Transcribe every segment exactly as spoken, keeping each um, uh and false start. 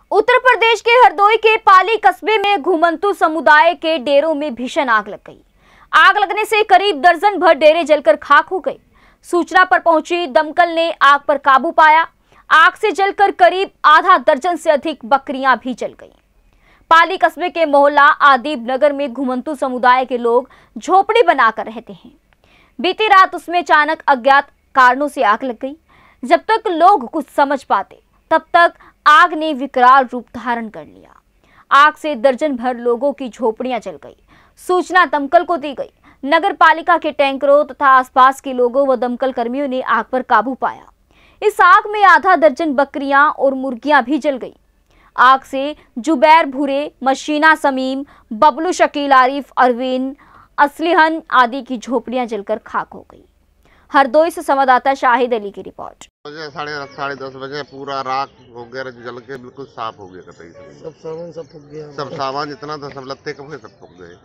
उत्तर प्रदेश के हरदोई के पाली कस्बे में घुमंतू समुदाय के डेरों में भीषण आग लग गई। आग लगने से करीब दर्जन भर डेरे जलकर खाक हो गए। सूचना पर पहुंची दमकल ने आग पर काबू पाया। आग से जलकर करीब आधा दर्जन से अधिक बकरियां भी जल गईं। पाली कस्बे के मोहल्ला आदिब नगर में घुमंतू समुदाय के लोग झोपड़ी बनाकर रहते हैं। बीती रात उसमें अचानक अज्ञात कारणों से आग लग गई। जब तक लोग कुछ समझ पाते तब तक आग ने विकराल रूप धारण कर लिया। आग से दर्जन भर लोगों की झोपड़ियां जल गई। सूचना दमकल को दी गई। नगर पालिका के टैंकरों तथा आसपास के लोगों व दमकल कर्मियों ने आग पर काबू पाया। इस आग में आधा दर्जन बकरियां और मुर्गियां भी जल गई। आग से जुबैर भूरे, मशीना समीम, बबलू शकील, आरिफ, अरविंद, असलिहन आदि की झोपड़ियां जलकर खाक हो गई। हरदोई से संवाददाता शाहिद अली की रिपोर्ट। साढ़े साढ़े दस बजे पूरा राख वगैरह जल के बिल्कुल साफ हो गया। कतई सब सामान सब फूक गया। सब सामान जितना था सब लत्ते कपड़े सब फूक गए।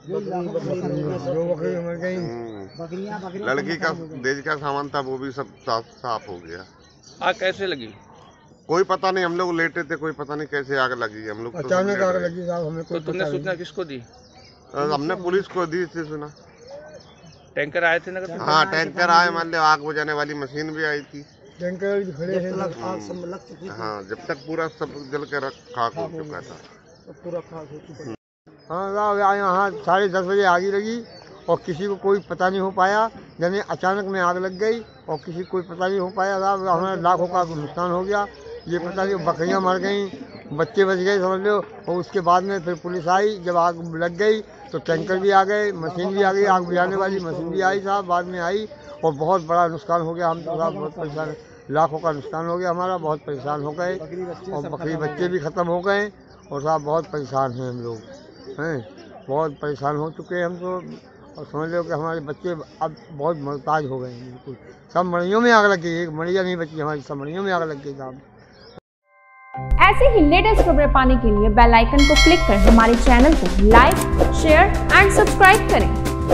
लड़की का देज का सामान था वो भी सब साफ साफ हो गया। आग कैसे लगी? कोई पता नहीं, हम लोग लेटे थे, कोई पता नहीं कैसे आग लगी। हम लोग अचानक आग लगी साहब, हमें तो तुमने सूचना किसको दी? हमने पुलिस को दी थी। सुना टैंकर आए थे नगर? हाँ, टैंकर आए, मान लो आग बुझाने वाली मशीन भी आई थी। टैंकर भी खड़े हैं। आग सब लग चुकी थी। हाँ, जब तक पूरा सब जल के खाक हो चुका था। पूरा खाक हो चुका। हाँ, यहाँ साढ़े दस बजे आग लगी और किसी को कोई पता नहीं हो पाया। यानी अचानक में आग लग गई और किसी को कोई पता नहीं हो पाया। हमारे लाखों का नुकसान हो गया। ये पता नहीं बकरियां मर गई, बच्चे बच गए समझ लो। और उसके बाद में फिर पुलिस आई। जब आग लग गई तो टैंकर भी आ गए, मशीन भी आ गई, आग बुझाने वाली मशीन भी आई साहब बाद में आई। और बहुत बड़ा नुकसान हो गया। हम तो साहब बहुत परेशान, लाखों का नुकसान हो गया हमारा। बहुत परेशान हो गए और बकरी बच्चे भी ख़त्म हो गए। और साहब बहुत परेशान हैं हम लोग, हैं बहुत परेशान हो चुके हैं हम तो। और समझ लो कि हमारे बच्चे अब बहुत मोहताज हो गए हैं। बिल्कुल सब मड़ियों में आग लग गई। एक मड़िया नहीं बची हमारी, सब मड़ियों में आग लग गई साहब। ऐसे ही लेटेस्ट खबरें पाने के लिए बेल आइकन को क्लिक कर हमारे चैनल को लाइक, शेयर एंड सब्सक्राइब करें।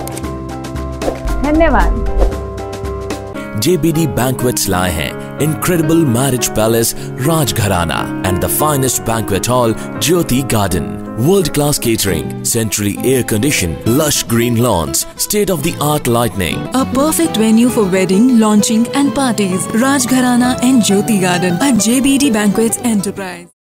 धन्यवाद। J B D Banquets लाए हैं Incredible Marriage Palace Rajgharana and the finest banquet hall Jyoti Garden. World-class catering, centrally air-conditioned, lush green lawns, state-of-the-art lighting. A perfect venue for wedding, launching and parties. Rajgharana and Jyoti Garden at J B D Banquets Enterprise.